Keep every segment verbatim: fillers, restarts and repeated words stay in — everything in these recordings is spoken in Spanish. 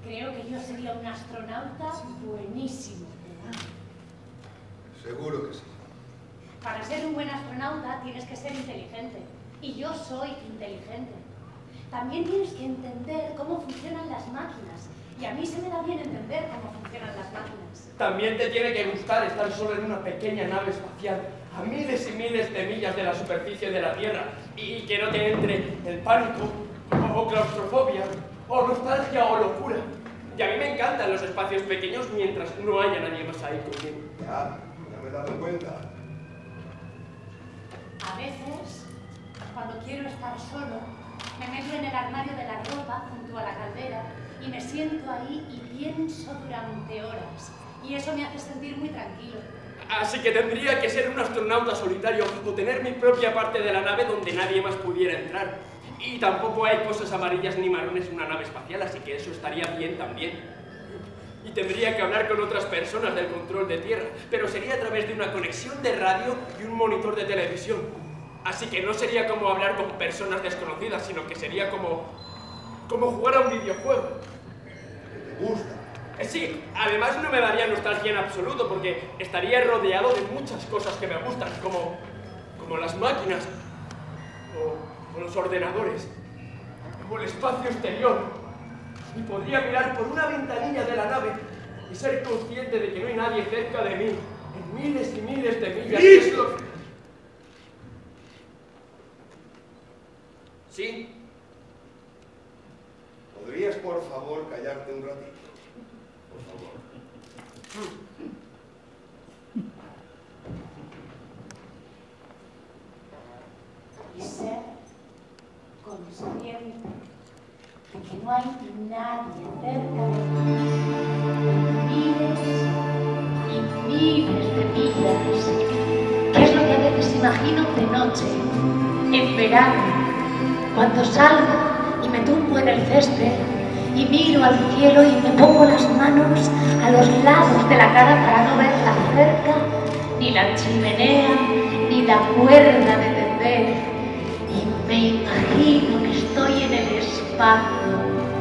Creo que yo sería un astronauta buenísimo. Seguro que sí. Para ser un buen astronauta tienes que ser inteligente. Y yo soy inteligente. También tienes que entender cómo funcionan las máquinas. Y a mí se me da bien entender cómo funcionan las máquinas. También te tiene que gustar estar solo en una pequeña nave espacial, a miles y miles de millas de la superficie de la Tierra, y que no te entre el pánico, o claustrofobia, o nostalgia, o locura. Y a mí me encantan los espacios pequeños mientras no haya nadie más ahí conmigo. Ya, ya me he dado cuenta. A veces, cuando quiero estar solo, me meto en el armario de la ropa junto a la caldera y me siento ahí y pienso durante horas. Y eso me hace sentir muy tranquilo. Así que tendría que ser un astronauta solitario o tener mi propia parte de la nave donde nadie más pudiera entrar. Y tampoco hay cosas amarillas ni marrones en una nave espacial, así que eso estaría bien también. Y tendría que hablar con otras personas del control de tierra, pero sería a través de una conexión de radio y un monitor de televisión. Así que no sería como hablar con personas desconocidas, sino que sería como... como jugar a un videojuego. ¿Te gusta? Eh, sí, además no me daría nostalgia en absoluto, porque estaría rodeado de muchas cosas que me gustan, como... como las máquinas, o, o los ordenadores, o el espacio exterior. Y podría mirar por una ventanilla de la nave y ser consciente de que no hay nadie cerca de mí, en miles y miles de millas. ¡Listo! Es lo... ¿Sí? ¿Podrías, por favor, callarte un ratito? Por favor. Y ser consciente de que no hay nadie cerca de mí, miles y miles de millas, que es lo que a veces imagino de noche, en verano, cuando salgo y me tumbo en el césped y miro al cielo y me pongo las manos a los lados de la cara para no ver la cerca, ni la chimenea, ni la cuerda de tender, y me imagino que estoy en el espacio.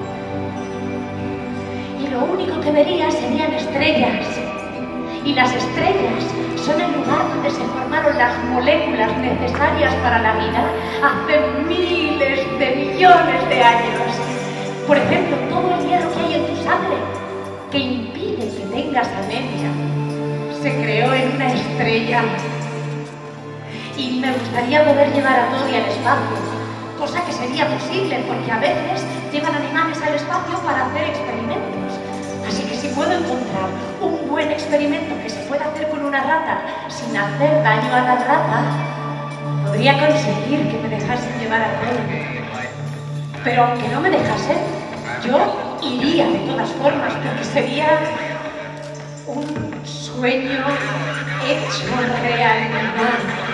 Y lo único que vería serían estrellas, y las estrellas son el lugar donde se formaron las moléculas necesarias para la vida hace miles de millones de años. Por ejemplo, todo el hierro que hay en tu sangre, que impide que tengas anemia, se creó en una estrella. Y me gustaría poder llevar a Toby al espacio, cosa que sería posible porque a veces llevan animales al espacio para hacer experimentos. Así que si puedo encontrar un buen experimento que se pueda hacer con una rata sin hacer daño a la rata, podría conseguir que me dejasen llevar a Toby. Pero aunque no me dejasen, yo iría de todas formas porque sería un sueño hecho realidad.